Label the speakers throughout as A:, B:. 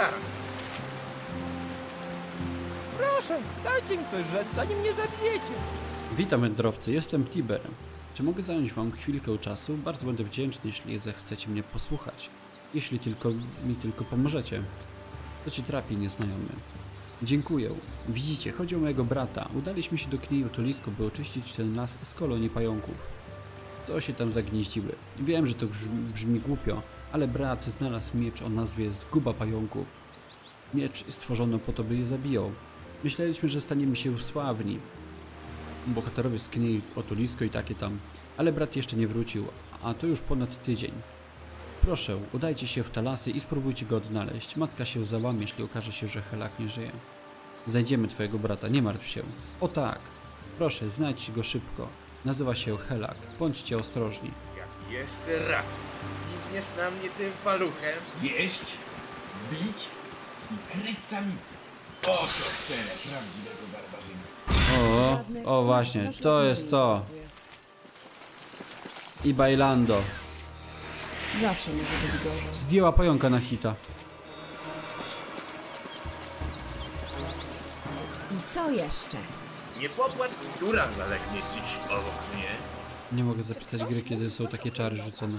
A: raz.
B: Proszę, dajcie mi coś rzec, zanim mnie zabijecie.
C: Witam wędrowcy, jestem Tiber. Czy mogę zająć wam chwilkę czasu? Bardzo będę wdzięczny, jeśli zechcecie mnie posłuchać. Jeśli tylko pomożecie. Co ci trapi, nieznajomy? Dziękuję. Widzicie, chodzi o mojego brata. Udaliśmy się do Kniju Tolisko, by oczyścić ten las z kolonii pająków. Co się tam zagnieździły? Wiem, że to brzmi głupio, ale brat znalazł miecz o nazwie Zguba Pająków. Miecz stworzono po to, by je zabijał. Myśleliśmy, że staniemy się sławni. Bohaterowie z Kniju Tolisko i takie tam. Ale brat jeszcze nie wrócił, a to już ponad tydzień. Proszę, udajcie się w te lasy i spróbujcie go odnaleźć. Matka się załamie, jeśli okaże się, że Helak nie żyje. Znajdziemy twojego brata, nie martw się. O tak! Proszę, znajdźcie go szybko. Nazywa się Helak. Bądźcie ostrożni.
A: Jak jeszcze raz kiwniesz na mnie tym paluchem,
D: Wieść, bić i kryć samicy. Oto cele prawdziwego barbarzyńcy.
C: O właśnie, to jest to. I Bailando.
E: Zawsze może być gorzej.
C: Zdjęła pająka na hita.
E: I co jeszcze?
A: nie popłacz, która zalegnie dziś obok mnie.
C: Nie mogę zapisać gry, kiedy są takie czary rzucone.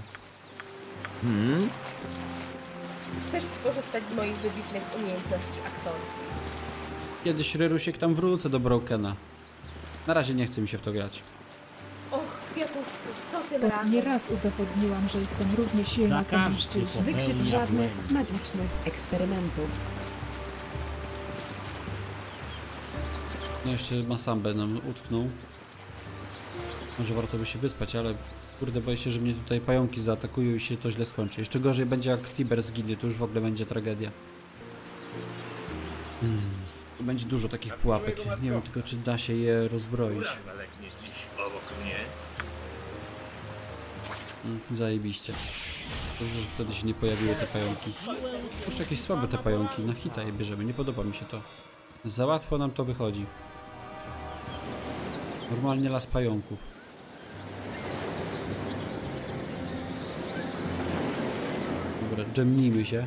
F: Chcesz skorzystać z moich wybitnych umiejętności aktorskich?
C: Kiedyś, Ryrusiek, tam wrócę do Brokena. Na razie nie chce mi się w to grać.
F: Och, kwiatuszku, co tym
G: Bo
F: razem?
G: nieraz udowodniłam, że jestem równie silna co mężczyźni.
E: Wykrzycz żadnych magicznych eksperymentów.
C: No jeszcze Masambę nam utknął. Może warto by się wyspać, ale kurde, boję się, że mnie tutaj pająki zaatakują i się to źle skończy. Jeszcze gorzej będzie, jak Tiber zginie, to już w ogóle będzie tragedia. Tu będzie dużo takich pułapek. Nie wiem tylko, czy da się je rozbroić.
A: Która zalegnie dziś obok mnie.
C: Zajebiście. Dobrze, że wtedy się nie pojawiły te pająki. Kurczę, jakieś słabe te pająki. Na hita je bierzemy, nie podoba mi się to. Za łatwo nam to wychodzi. Normalnie las pająków. Dobra, dżemnijmy się.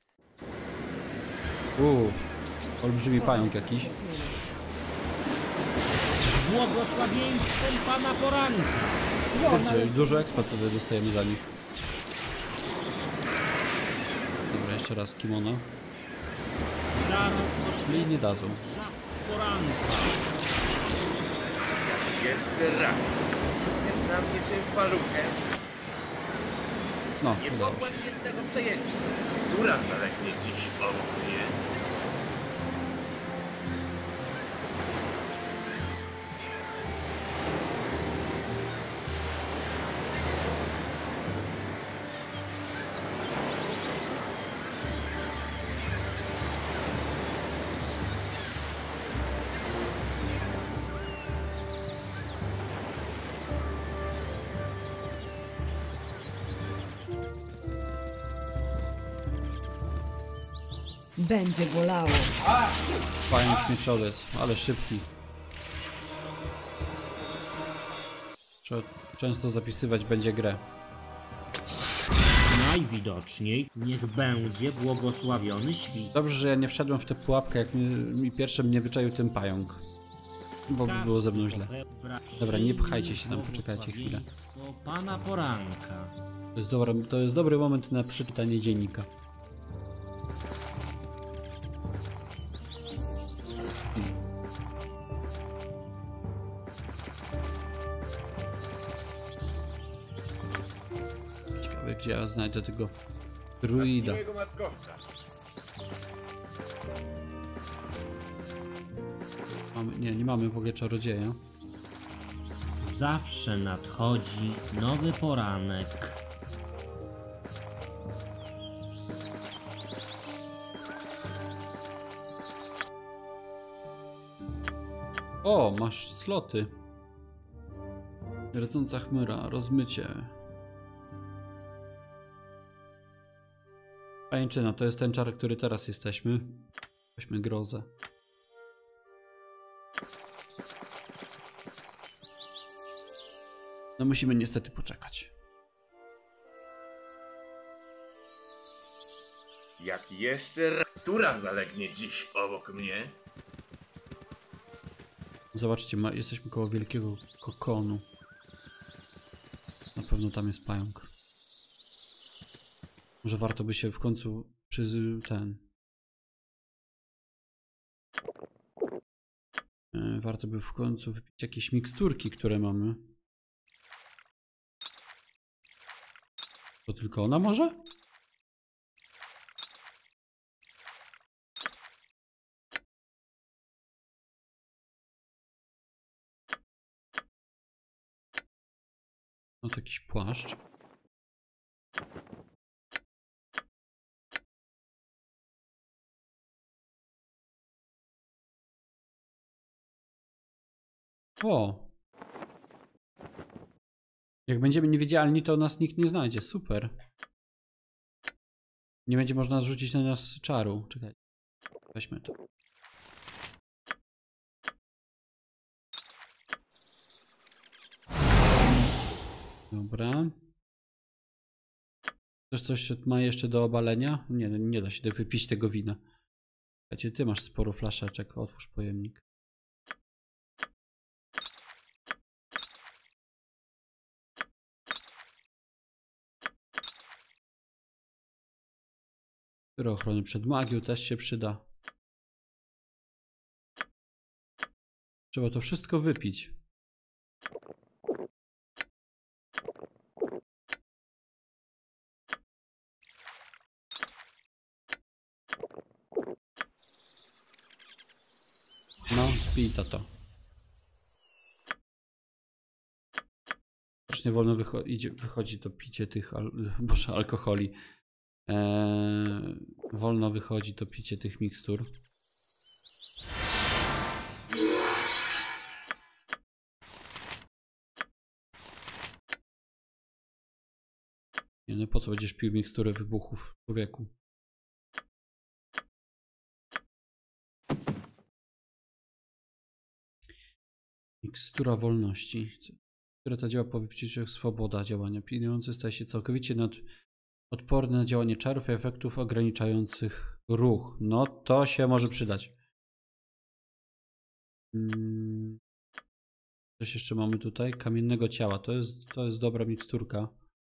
C: Olbrzymi pająk jakiś.
H: Z błogosławieństwem Pana Poranka.
C: Kurczę, dużo expa tutaj dostajemy za nich. Dobra, jeszcze raz kimono.
H: Zaraz
C: Czyli nie dadzą.
H: czas poranka.
A: Jeszcze raz kiwniesz na mnie tym paluchem.
C: No,
A: Nie
C: udało
A: popłacz
C: się.
A: się z tego przejęcia. Która zalegnie dziś obok mnie.
E: Będzie bolało.
C: Pająk mieczowiec, ale szybki. Trzeba często zapisywać będzie grę.
H: Najwidoczniej niech będzie błogosławiony świt.
C: Dobrze, że ja nie wszedłem w tę pułapkę, jak mi pierwszy mnie wyczaił ten pająk. Bo by było ze mną źle. Dobra, nie pchajcie się tam, poczekajcie chwilę.
H: Błogosławieństwo Pana Poranka.
C: To jest dobry moment na przeczytanie dziennika. Ciekawe, gdzie ja znajdę tego druida.
A: Miłego mackowca.
C: Nie mamy w ogóle czarodzieja.
H: Zawsze nadchodzi nowy poranek.
C: O, masz sloty. Radząca chmura, rozmycie. Pajęczyna, to jest ten czar, który teraz jesteśmy. Weźmy grozę. No musimy niestety poczekać.
A: Jak jeszcze raz która zalegnie dziś obok mnie?
C: Zobaczcie, jesteśmy koło wielkiego kokonu. Na pewno tam jest pająk. Może warto by się w końcu warto by w końcu wypić jakieś miksturki, które mamy. To tylko ona może? No to jakiś płaszcz. O! Jak będziemy niewidzialni, to nas nikt nie znajdzie. Super. Nie będzie można zrzucić na nas czaru. Czekaj. Weźmy to. Dobra. Ktoś coś ma jeszcze do obalenia? Nie, nie da się wypić tego wina. Słuchajcie, ty masz sporo flaszeczek. Otwórz pojemnik. Które ochrony przed magią też się przyda. Trzeba to wszystko wypić. No, pij to. Strasznie wolno wychodzi to picie tych alkoholi. Wolno wychodzi to picie tych mikstur. Nie, no po co będziesz pił miksturę wybuchów, człowieku? Mikstura wolności. Która ta działa po wypiciu swoboda działania. Pijący staje się całkowicie odporny na działanie czarów i efektów ograniczających ruch. No to się może przydać. Coś jeszcze mamy tutaj? Kamiennego ciała. To jest dobra miksturka.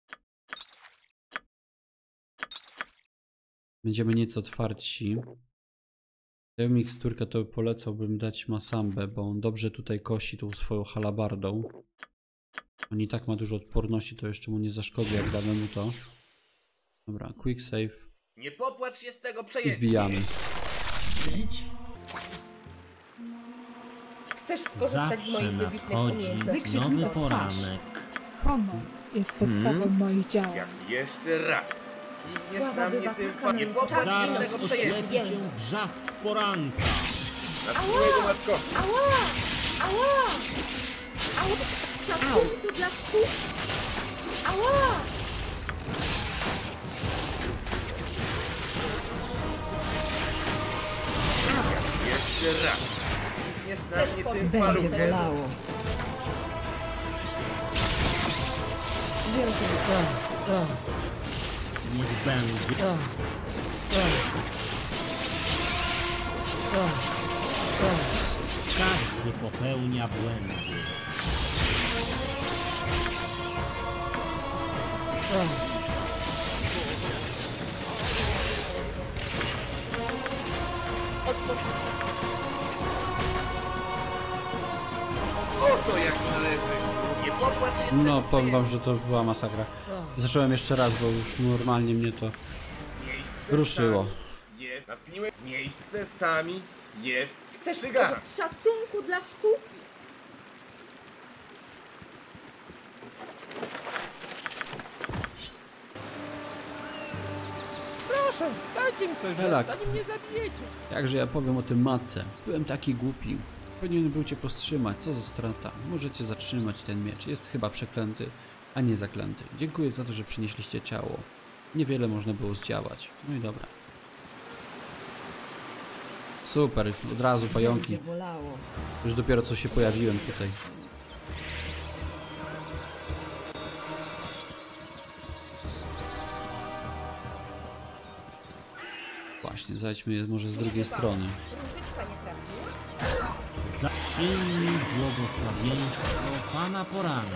C: Będziemy nieco twardsi. Tę miksturkę to polecałbym dać Masambę, bo on dobrze tutaj kosi tą swoją halabardą. On i tak ma dużo odporności, to jeszcze mu nie zaszkodzi, jak damy mu to. Dobra, quick save.
A: Nie popłacz się z tego
C: I
A: przejęcia.
C: wbijamy.
D: Bić
F: Chcesz skorzystać z
H: Zawsze
F: moich wybitnych
H: nadchodzi
F: umiejętności?
E: Wykrzycz mi
H: nowy
E: to w twarz.
H: poranek.
G: Honor jest podstawą moich działań.
A: Jak jeszcze raz klikniesz
F: Sława
A: na mnie
F: bywa
A: tym
F: taka
A: nie
F: mi
A: popłacz się z
H: Zaraz
A: tego przejęcia.
H: oślepi cię brzask poranka.
A: Na swojego matko.
F: Ała! Ała! Ała! Szacunku dla sztuk! Ała!
A: Jeszcze raz klikniesz na
F: Też
A: mnie
F: powiem.
A: tym
E: Będzie
A: paluchem.
E: bolało. Wielkie
H: Niech będzie. Każdy popełnia błędy.
A: Oto jak należy. Nie popłacz się z
C: No,
A: tego
C: powiem wam,
A: przejęcia.
C: że to była masakra. Zacząłem jeszcze raz, bo już normalnie mnie to
A: Miejsce
C: ruszyło.
A: samic jest na zgniłe. Miejsce samic jest
F: Chcesz
A: przy garach.
F: skorzystać z szacunku dla sztuki?
B: Proszę, dajcie mi coś,
C: Helak.
B: zanim mnie zabijecie.
C: Jakże ja powiem o tym matce. Byłem taki głupi. Powinienem był cię powstrzymać. Co za strata. Możecie zatrzymać ten miecz. Jest chyba przeklęty, a nie zaklęty. Dziękuję za to, że przynieśliście ciało. Niewiele można było zdziałać. No i dobra. Super, od razu pająki.
E: będzie bolało.
C: Już dopiero co się pojawiłem tutaj. Właśnie, właśnie, zajdźmy je może z drugiej strony.
F: Różyczka nie trafił.
H: Za przyjmij błogosławieństwo Pana poranka.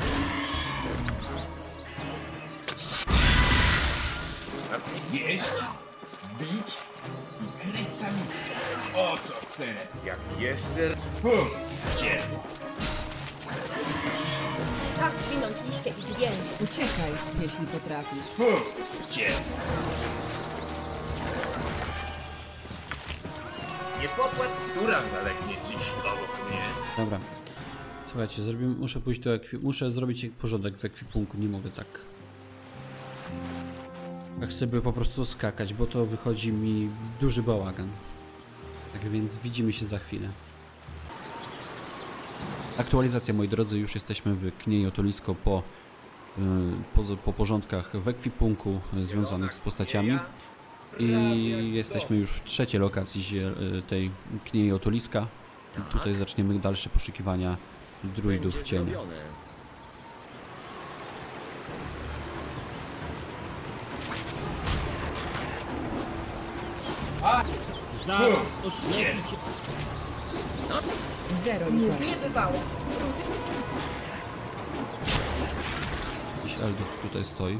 D: Jeść, bić i kryć samicę. Oto cele.
A: Jak jeszcze...
D: Fujcie.
F: Czas zwinąć liście i zwięź.
E: Uciekaj, jeśli potrafisz.
D: Fujcie.
A: Nie pokład, która zalegnie dziś obok mnie.
C: Dobra. Słuchajcie, muszę pójść do muszę zrobić porządek w ekwipunku, nie mogę tak. Tak sobie po prostu skakać, bo to wychodzi mi duży bałagan. Tak więc widzimy się za chwilę. Aktualizacja, moi drodzy, już jesteśmy w Kniei Otolisko po porządkach w ekwipunku związanych z postaciami. I jesteśmy już w trzeciej lokacji tej Kniei Otoliska. I tutaj zaczniemy dalsze poszukiwania druidów w cieniu.
H: Zaraz oślepi cię.
E: Zero litości.
F: Niebywało.
C: Jakiś Eldor tutaj stoi.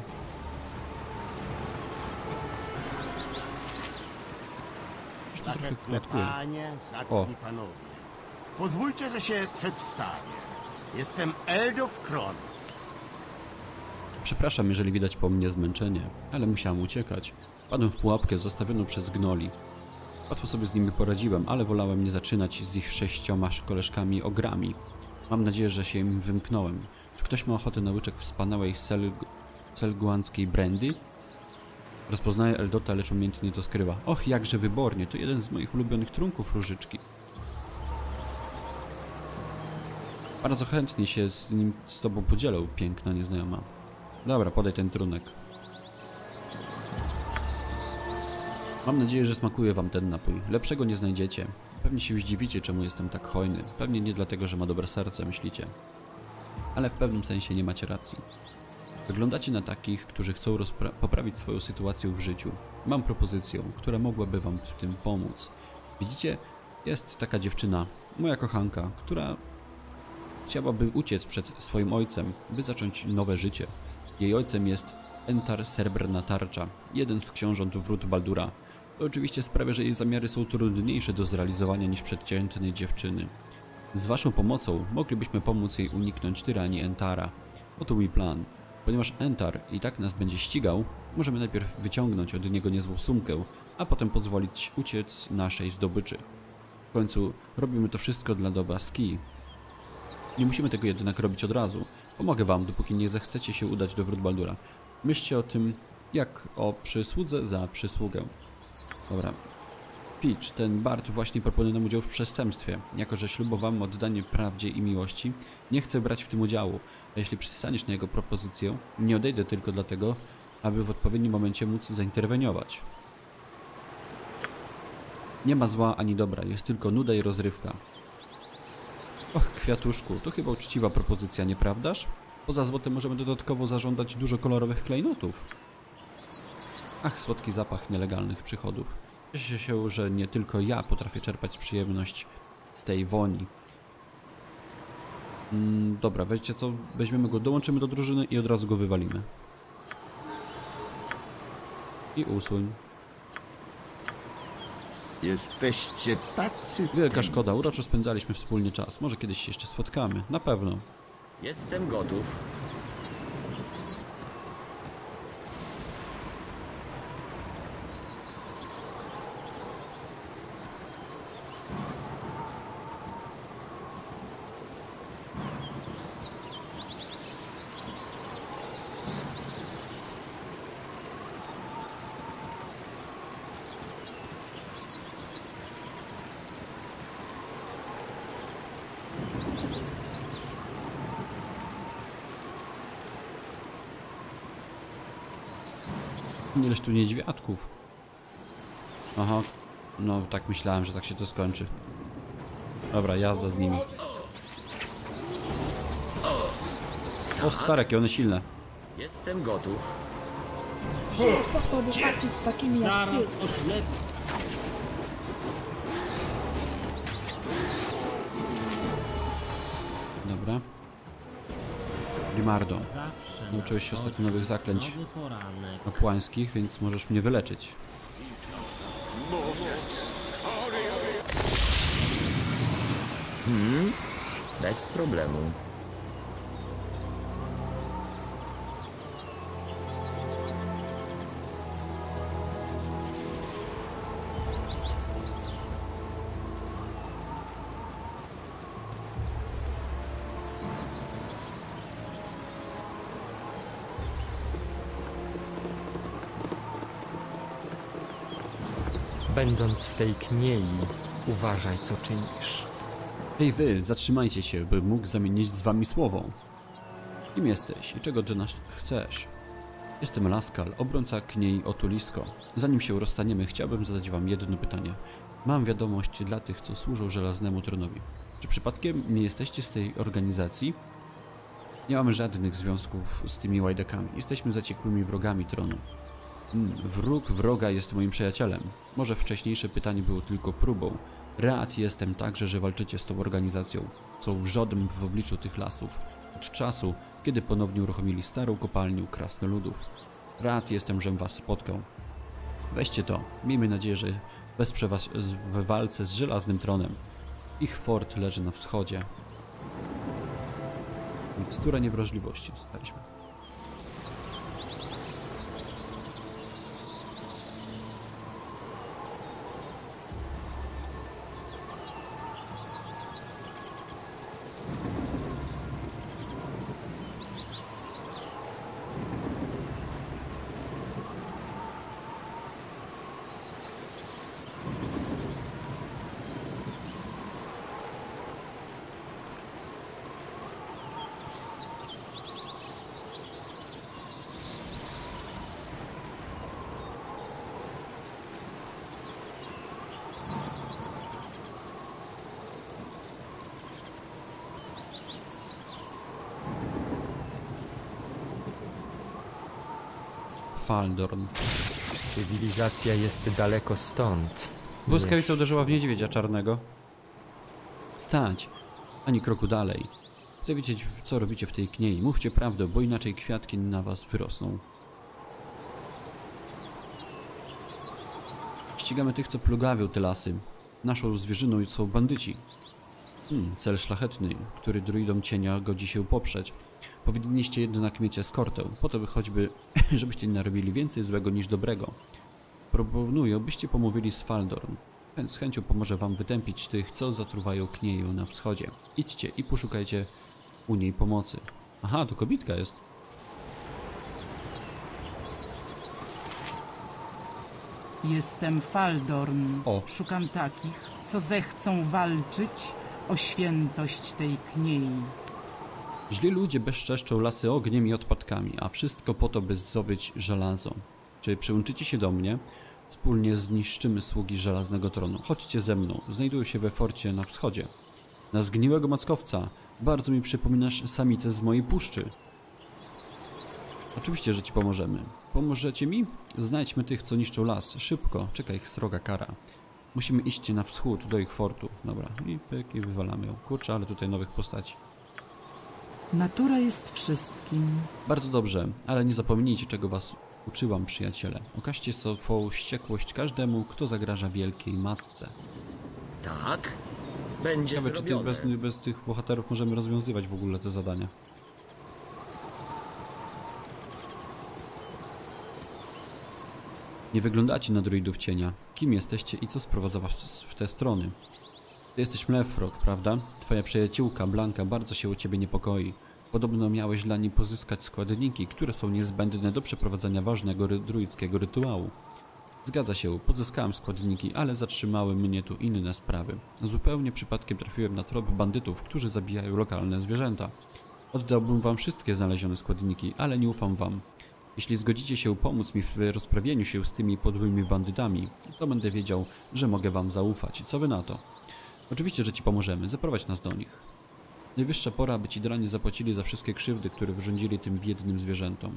C: Coś tu trochę
I: Szlachetne
C: klatkuje.
I: panie,
C: O.
I: zacni panowie. Pozwólcie, że się przedstawię. Jestem Eldor Kron.
C: Przepraszam, jeżeli widać po mnie zmęczenie, ale musiałem uciekać. Padłem w pułapkę zostawioną przez gnoli. Łatwo sobie z nimi poradziłem, ale wolałem nie zaczynać z ich 6 koleżkami ogrami. Mam nadzieję, że się im wymknąłem. Czy ktoś ma ochotę na łyczek wspaniałej selguanckiej brandy? Rozpoznaje Eldota, lecz umiejętnie to skrywa. Och, jakże wybornie, to jeden z moich ulubionych trunków, różyczki. Bardzo chętnie się z tobą podzielę, piękna nieznajoma. Dobra, podaj ten trunek. Mam nadzieję, że smakuje wam ten napój. Lepszego nie znajdziecie. Pewnie się zdziwicie, czemu jestem tak hojny. Pewnie nie dlatego, że ma dobre serce, myślicie. Ale w pewnym sensie nie macie racji. Wyglądacie na takich, którzy chcą poprawić swoją sytuację w życiu. Mam propozycję, która mogłaby wam w tym pomóc. Widzicie, jest taka dziewczyna, moja kochanka, która chciałaby uciec przed swoim ojcem, by zacząć nowe życie. Jej ojcem jest Entar Srebrna Tarcza, jeden z książąt wrót Baldura. To oczywiście sprawia, że jej zamiary są trudniejsze do zrealizowania niż przeciętnej dziewczyny. Z waszą pomocą moglibyśmy pomóc jej uniknąć tyranii Entara. Oto mój plan. Ponieważ Entar i tak nas będzie ścigał, możemy najpierw wyciągnąć od niego niezłą sumkę, a potem pozwolić uciec naszej zdobyczy. W końcu robimy to wszystko dla dobra Ski. Nie musimy tego jednak robić od razu. Pomogę wam, dopóki nie zechcecie się udać do wrót Baldura. Myślcie o tym, jak o przysłudze za przysługę. Dobra. Peach, ten Bart właśnie proponuje nam udział w przestępstwie. Jako że ślubowałem oddanie prawdzie i miłości, nie chcę brać w tym udziału. A jeśli przystaniesz na jego propozycję, nie odejdę tylko dlatego, aby w odpowiednim momencie móc zainterweniować. Nie ma zła ani dobra, jest tylko nuda i rozrywka. Och, kwiatuszku, to chyba uczciwa propozycja, nieprawdaż? Poza złotem możemy dodatkowo zażądać dużo kolorowych klejnotów. Ach, słodki zapach nielegalnych przychodów. Cieszę się, że nie tylko ja potrafię czerpać przyjemność z tej woni. Dobra, wiecie co? Weźmiemy go, dołączymy do drużyny i od razu go wywalimy. I usuń.
I: Jesteście tacy...
C: Wielka szkoda, uroczo spędzaliśmy wspólnie czas. Może kiedyś się jeszcze spotkamy, na pewno.
J: Jestem gotów.
C: Ileż tu niedźwiadków. Aha, no tak myślałem, że tak się to skończy. Dobra, jazda z nimi. O, stare, jakie one silne.
J: Jestem gotów.
G: Ciężko tobie walczyć z takimi jak
H: Zaraz
G: ty.
H: oślepi.
C: dobra. Grimardo,
H: Zawsze
C: nauczyłeś się ostatnio nowych zaklęć
H: nowy poranek.
C: kapłańskich, więc możesz mnie wyleczyć.
J: Bez problemu.
K: Będąc w tej kniei, uważaj, co czynisz.
C: Hej wy, zatrzymajcie się, bym mógł zamienić z wami słowo. Kim jesteś i czego od nas chcesz? Jestem Laskal, obrońca kniei Otulisko. Zanim się rozstaniemy, chciałbym zadać wam jedno pytanie. Mam wiadomość dla tych, co służą Żelaznemu Tronowi. Czy przypadkiem nie jesteście z tej organizacji? Nie mamy żadnych związków z tymi łajdakami. Jesteśmy zaciekłymi wrogami tronu. Wróg wroga jest moim przyjacielem. Może wcześniejsze pytanie było tylko próbą. Rad jestem także, że walczycie z tą organizacją. Są wrzodem w obliczu tych lasów. Od czasu, kiedy ponownie uruchomili starą kopalnię krasnoludów. Rad jestem, żem was spotkał. Weźcie to. Miejmy nadzieję, że wesprze was w walce z Żelaznym Tronem. Ich fort leży na wschodzie. Mikstura niewrażliwości dostaliśmy. Faldorn.
K: Cywilizacja jest daleko stąd.
C: Błyskawica uderzyła w niedźwiedzia czarnego. Stać! Ani kroku dalej. Chcę wiedzieć, co robicie w tej kniei. Mówcie prawdę, bo inaczej kwiatki na was wyrosną. Ścigamy tych, co plugawią te lasy. Naszą zwierzyną są bandyci. Cel szlachetny, który druidom cienia godzi się poprzeć. Powinniście jednak mieć eskortę, po to by choćby, żebyście nie narobili więcej złego niż dobrego. Proponuję, byście pomówili z Faldorn. Z chęcią pomoże wam wytępić tych, co zatruwają knieję na wschodzie. Idźcie i poszukajcie u niej pomocy. Aha, to kobitka jest.
L: Jestem Faldorn.
C: O.
L: Szukam takich, co zechcą walczyć o świętość tej kniei.
C: Źli ludzie bezczeszczą lasy ogniem i odpadkami, a wszystko po to, by zdobyć żelazo. Czy przyłączycie się do mnie? Wspólnie zniszczymy sługi Żelaznego Tronu. Chodźcie ze mną. Znajdują się we forcie na wschodzie. Na zgniłego mackowca. Bardzo mi przypominasz samicę z mojej puszczy. Oczywiście, że ci pomożemy. Pomożecie mi? Znajdźmy tych, co niszczą las. Szybko. Czeka ich sroga kara. Musimy iść na wschód, do ich fortu. Dobra. I pyk, i wywalamy ją. Kurczę, ale tutaj nowych postaci.
L: Natura jest wszystkim.
C: Bardzo dobrze, ale nie zapomnijcie, czego was uczyłam, przyjaciele. Okażcie swą wściekłość każdemu, kto zagraża wielkiej matce.
J: Tak? Będzie
C: Ciekawe, czy bez tych bohaterów możemy rozwiązywać w ogóle te zadania. Nie wyglądacie na druidów cienia. Kim jesteście i co sprowadza was w te strony? Ty jesteś Mlefrock, prawda? Twoja przyjaciółka Blanka bardzo się o ciebie niepokoi. Podobno miałeś dla niej pozyskać składniki, które są niezbędne do przeprowadzenia ważnego druickiego rytuału. Zgadza się, pozyskałem składniki, ale zatrzymały mnie tu inne sprawy. Zupełnie przypadkiem trafiłem na trop bandytów, którzy zabijają lokalne zwierzęta. Oddałbym wam wszystkie znalezione składniki, ale nie ufam wam. Jeśli zgodzicie się pomóc mi w rozprawieniu się z tymi podłymi bandytami, to będę wiedział, że mogę wam zaufać. Co wy na to? Oczywiście, że ci pomożemy. Zaprowadź nas do nich. Najwyższa pora, aby ci dranie zapłacili za wszystkie krzywdy, które wyrządzili tym biednym zwierzętom.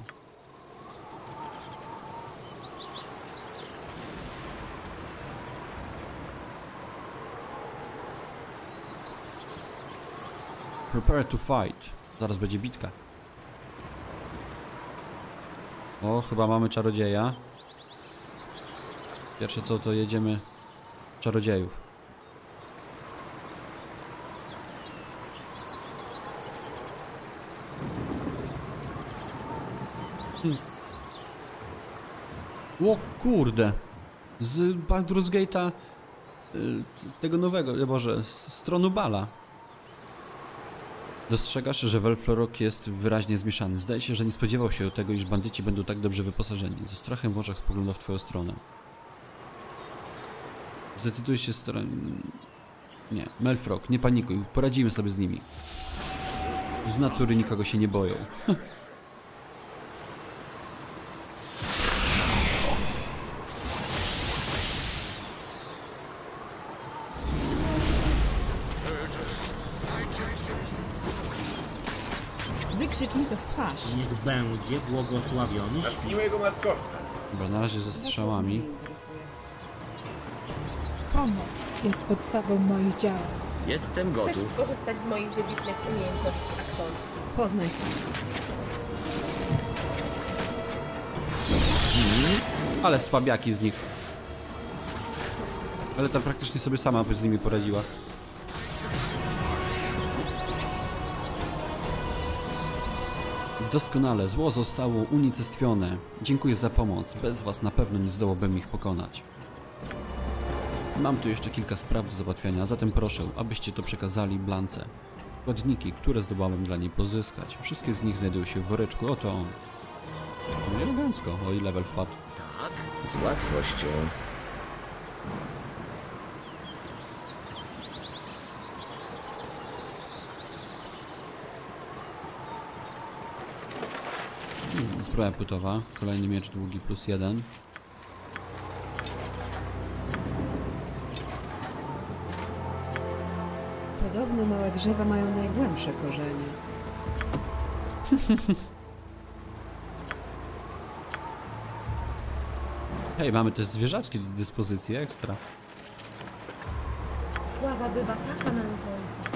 C: Prepare to fight. Zaraz będzie bitka. O, chyba mamy czarodzieja. Pierwsze co, to jedziemy czarodziejów. O kurde. Z Baldur's Gate'a tego nowego, Boże, z Tronu Bala. Dostrzegasz, że Welflorok jest wyraźnie zmieszany. Zdaje się, że nie spodziewał się tego, iż bandyci będą tak dobrze wyposażeni. Ze strachem w oczach spogląda w twoją stronę. Zdecyduj się Nie, Melfrog, nie panikuj, poradzimy sobie z nimi. Z natury nikogo się nie boją.
E: Wykrzycz mi to w twarz.
H: Niech będzie błogosławiony
A: Na
H: świt.
A: miłego mackowca.
C: Dobra, na razie ze strzałami.
G: Honor jest podstawą moich działań.
J: Jestem
F: Chcesz
J: gotów.
F: skorzystać z moich wybitnych umiejętności aktorskich?
E: Poznaj swój.
C: Ale słabiaki z nich. Ale ta praktycznie sobie sama z nimi poradziła. Doskonale, zło zostało unicestwione. Dziękuję za pomoc. Bez was na pewno nie zdołałbym ich pokonać. Mam tu jeszcze kilka spraw do załatwiania, zatem proszę, abyście to przekazali Blance. Składniki, które zdołałem dla niej pozyskać. Wszystkie z nich znajdują się w woreczku. Oto on. No elegancko, o i level wpadł.
J: Tak, z łatwością.
C: Zbroja płytowa, kolejny miecz długi +1.
E: Podobno małe drzewa mają najgłębsze korzenie.
C: Hej, mamy też zwierzaczki do dyspozycji, ekstra.
F: Sława bywa taka męcząca.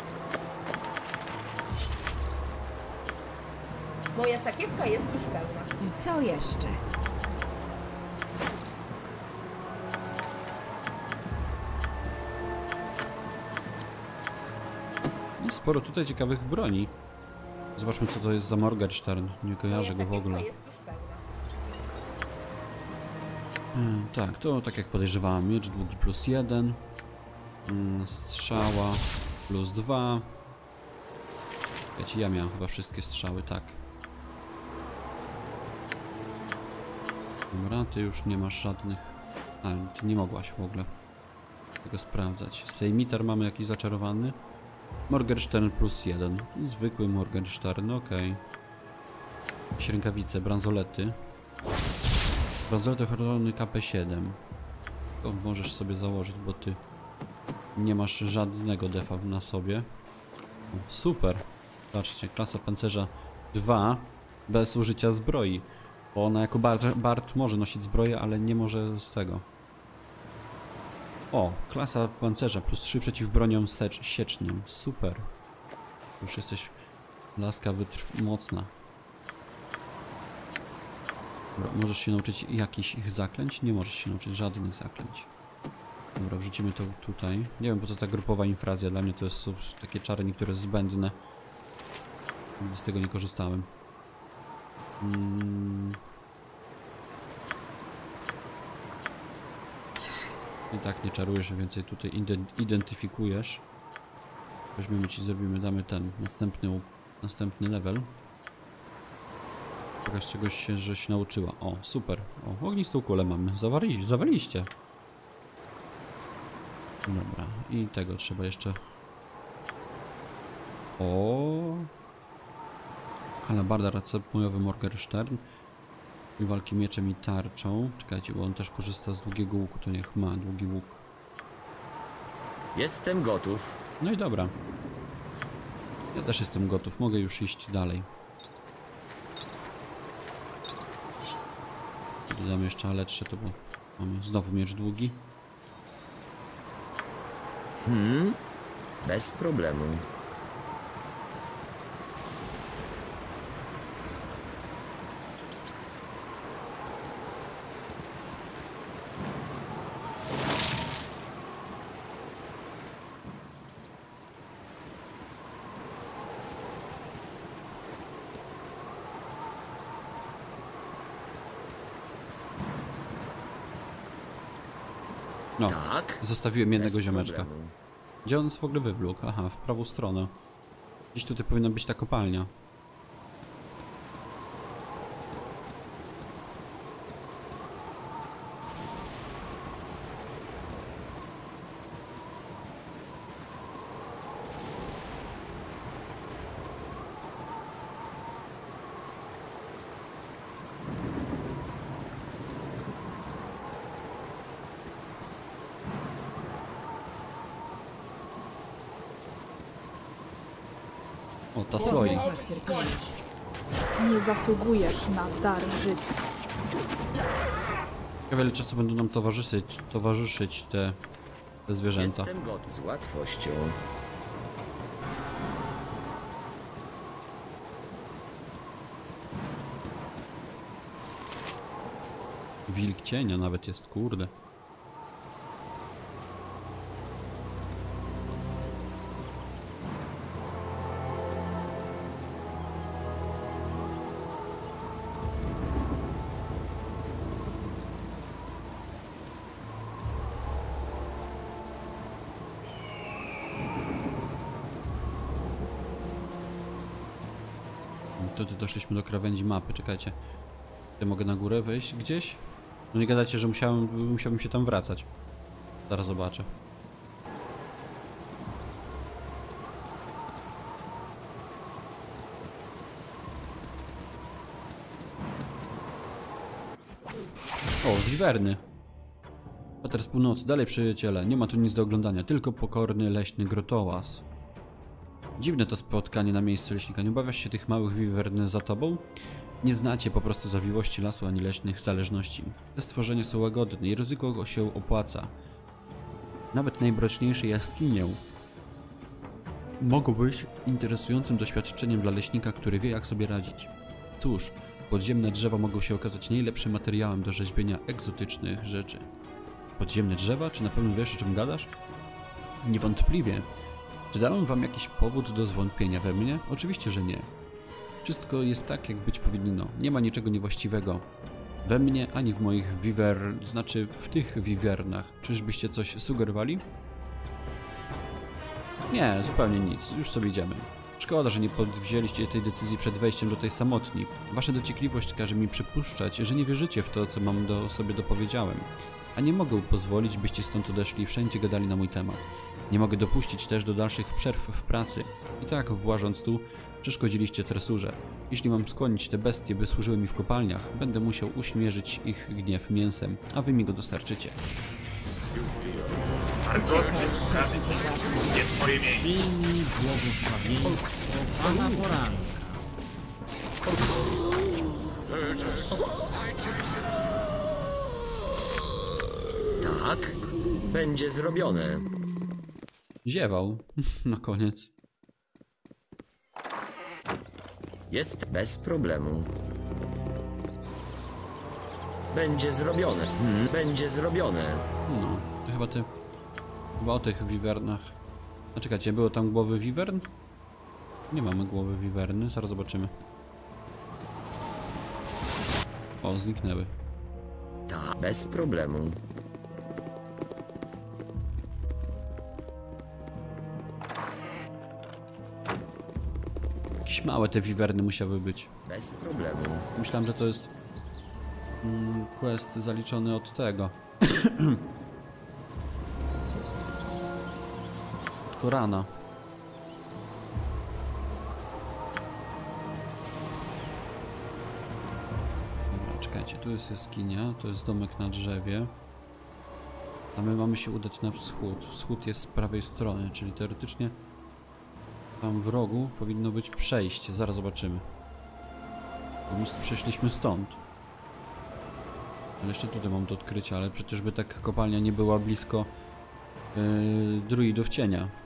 F: Moja sakiewka jest już pełna.
E: I co jeszcze?
C: Sporo tutaj ciekawych broni. Zobaczmy, co to jest za Morgenstern. Nie kojarzę go w ogóle.
F: Jest już pełna.
C: Tak, to tak jak podejrzewałem, miecz długi +1. Strzała +2. Ja miałem chyba wszystkie strzały, tak. Dobra, ty już nie masz żadnych... A, ty nie mogłaś w ogóle tego sprawdzać. Sejmitar mamy jakiś zaczarowany. Morgenstern +1. Zwykły Morgenstern, okej. Jakieś rękawice, bransolety. Bransolety ochrony KP7. To możesz sobie założyć, bo ty nie masz żadnego defa na sobie. O, super. Patrzcie, klasa pancerza 2 bez użycia zbroi. Bo ona jako bard może nosić zbroję, ale nie może z tego. O, klasa pancerza +3 przeciw broniom siecznym. Super. Już jesteś laska mocna. Dobra, możesz się nauczyć jakichś ich zaklęć? Nie możesz się nauczyć żadnych zaklęć. Dobra, wrzucimy to tutaj. Nie wiem, po co ta grupowa infrazja. Dla mnie to są takie czary niektóre zbędne. Z tego nie korzystałem. I tak nie czarujesz, więcej tutaj identyfikujesz. Weźmiemy ci, zrobimy, damy ten następny level. Pokaż czegoś się, żeś nauczyła. O, super. O, ognistą kulę mamy. Zawaliście. Dobra, i tego trzeba jeszcze... O. Halabarda, racepojowy Morgenstern. I walki mieczem i tarczą. Czekajcie, bo on też korzysta z długiego łuku, to niech ma długi łuk.
J: Jestem gotów.
C: No i dobra. Ja też jestem gotów, mogę już iść dalej. Dodamy jeszcze aletrze, to bo mamy znowu miecz długi.
J: Bez problemu.
C: No,
J: Tak?
C: zostawiłem jednego
J: Bez
C: ziomeczka.
J: problemu.
C: Gdzie on jest w ogóle wywlókł? Aha, w prawą stronę. Gdzieś tutaj powinna być ta kopalnia. O, ta słoi.
E: Poznaj smak cierpienia.
G: Nie zasługujesz na dar życia.
C: Ciekawe, ile czasu będą nam towarzyszyć te zwierzęta.
J: Jestem gotów. Z łatwością.
C: Wilk cienia nawet jest, kurde. Tutaj doszliśmy do krawędzi mapy, czekajcie. Ja mogę na górę wejść gdzieś? No nie gadajcie, że musiałbym się tam wracać. Zaraz zobaczę. O, wiwerny. Pater z północy, dalej przyjaciele, nie ma tu nic do oglądania, tylko pokorny leśny grotołaz. Dziwne to spotkanie na miejscu leśnika, nie obawiasz się tych małych wiwern za tobą? Nie znacie po prostu zawiłości lasu ani leśnych zależności. Te stworzenia są łagodne i ryzyko się opłaca. Nawet najmroczniejsze jaskinie mogą być interesującym doświadczeniem dla leśnika, który wie, jak sobie radzić. Cóż, podziemne drzewa mogą się okazać najlepszym materiałem do rzeźbienia egzotycznych rzeczy. Podziemne drzewa? Czy na pewno wiesz, o czym gadasz? Niewątpliwie. Czy dałem wam jakiś powód do zwątpienia we mnie? Oczywiście, że nie. Wszystko jest tak, jak być powinno. Nie ma niczego niewłaściwego we mnie, ani w moich w tych wiwernach. Czyżbyście coś sugerowali? Nie, zupełnie nic. Już sobie idziemy. Szkoda, że nie podwzięliście tej decyzji przed wejściem do tej samotni. Wasza dociekliwość każe mi przypuszczać, że nie wierzycie w to, co mam sobie dopowiedziałem. A nie mogę pozwolić, byście stąd odeszli i wszędzie gadali na mój temat. Nie mogę dopuścić też do dalszych przerw w pracy. I tak, włażąc tu, przeszkodziliście tresurze. Jeśli mam skłonić te bestie, by służyły mi w kopalniach, będę musiał uśmierzyć ich gniew mięsem, a wy mi go dostarczycie.
E: Uciekaj, jeśli wiedziała.
D: Gdzie twoje miejsce?
H: Przyjmij błogosławieństwo Pana Poranka.
J: Tak? Będzie zrobione.
C: Ziewał. Na koniec.
J: Jest bez problemu. Będzie zrobione. Będzie zrobione.
C: No, to chyba o tych wiwernach. A czekajcie, było tam głowy wiwern? Nie mamy głowy wiwerny, zaraz zobaczymy. O, zniknęły.
J: Tak, bez problemu.
C: Jakieś małe te wiwerny musiały być.
J: Bez problemu.
C: Myślałem, że to jest quest zaliczony od tego. Od Korana. Dobra, czekajcie, tu jest jaskinia, to jest domek na drzewie. A my mamy się udać na wschód. Wschód jest z prawej strony, czyli teoretycznie tam w rogu powinno być przejście. Zaraz zobaczymy. Bo my przeszliśmy stąd. Ale jeszcze tutaj mam do odkrycia, ale przecież by tak kopalnia nie była blisko druidów cienia.